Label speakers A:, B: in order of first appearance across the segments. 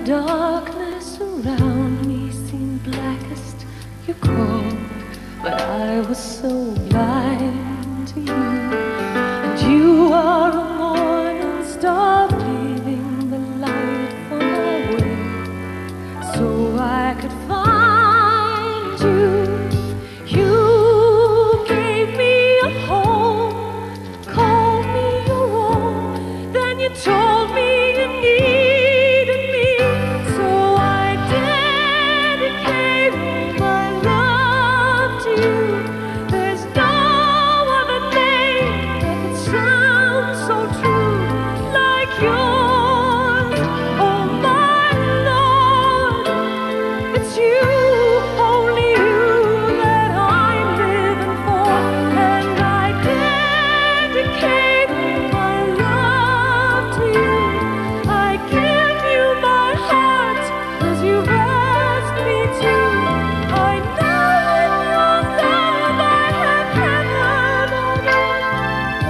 A: darkness around me seemed blackest. You called, but I was so blind to you. And you are a morning star, leaving the light for my way, so I could find you. You gave me a home, called me your own, then you told me you needed me, so I dedicate my love to you. There's no other name that could sound so true like yours. Oh my Lord, it's you, only you that I'm living for, and I dedicate my love to you. I give you my heart, 'cause you've asked me to. I know in your love I have heaven on earth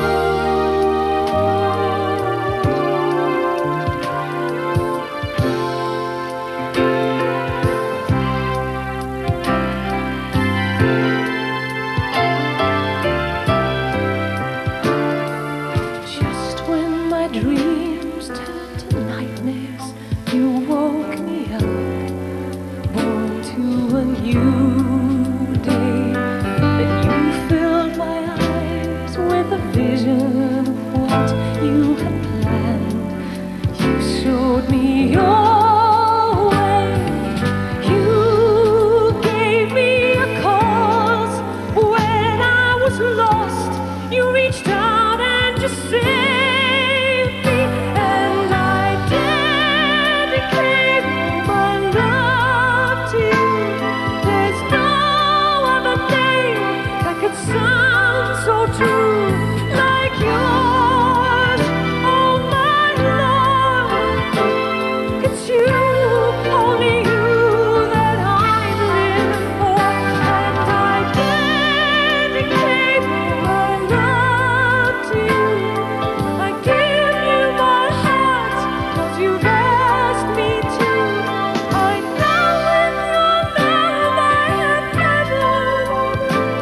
A: Just when my dreams turned to nightmares, you woke me up, born to a new day. Then you filled my eyes with a vision of what you had planned. You showed me your way. You gave me a cause when I was lost. You reached out and you saved me, and I dedicate my love to you. There's no other name that could sound so true like yours. Oh my Lord, it's you, only you that I'm living for, and I dedicate my love to you. I give you my heart, 'cause you've asked me to. I know in your love I have heaven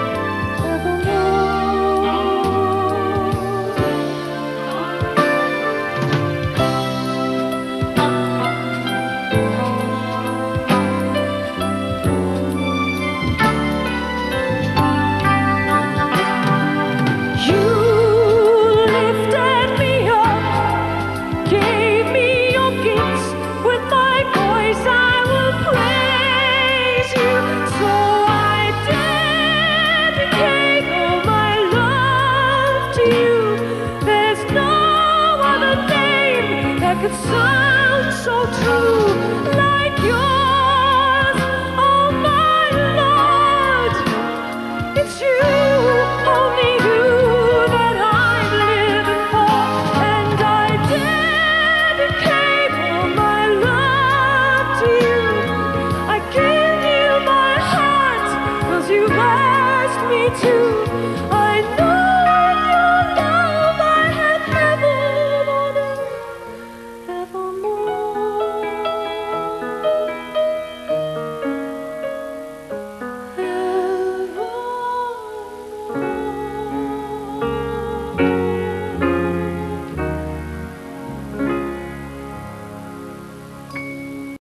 A: You lifted me up, gave me your gifts. With my voice I will praise you, so I dedicate all my love to you. There's no other name that could sound so true like yours.